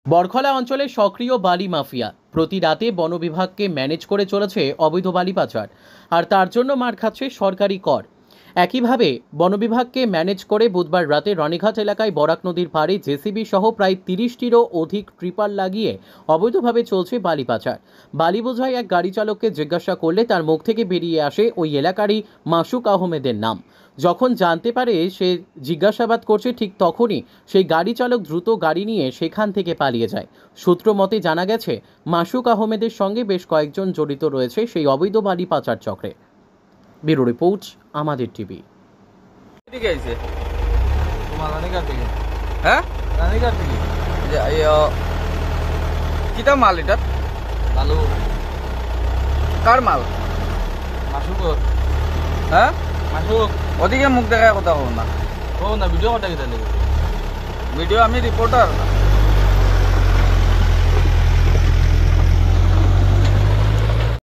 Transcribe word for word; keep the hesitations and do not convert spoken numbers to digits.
বরখলা অঞ্চলে সক্রিয় বালি মাফিয়া প্রতি রাতে বন বিভাগকে ম্যানেজ করে চলেছে অবৈধ বালি পাচার, আর তার জন্য মার খাচ্ছে সরকারি কর। একইভাবে বন বিভাগকে ম্যানেজ করে বুধবার রাতে রানীঘাট এলাকায় বরাক নদীর পাড়ে জেসিবি সহ প্রায় তিরিশটিরও অধিক ট্রিপার লাগিয়ে অবৈধভাবে চলছে বালি পাচার। বালি বোঝাই এক গাড়ি চালককে জিজ্ঞাসা করলে তার মুখ থেকে বেরিয়ে আসে ওই এলাকারই মাসুক আহমেদের নাম। যখন জানতে পারে সে জিজ্ঞাসাবাদ করছে, ঠিক তখনই সেই গাড়ি চালক দ্রুত গাড়ি নিয়ে সেখান থেকে পালিয়ে যায়। সূত্র মতে জানা গেছে, মাসুক আহমেদের সঙ্গে বেশ কয়েকজন জড়িত রয়েছে সেই অবৈধ বালি পাচার চক্রে। ব্যুরো রিপোর্ট, আমাদের টিভি। হ্যাঁ কিতা মাল এটা? ভালো কার মাল? মাসুক হ্যাঁ মাসুক ওদিকে মুখ দেখায় কথা বল না। ও না ভিডিও কটা কিতা লাগে? ভিডিও আমি রিপোর্টার।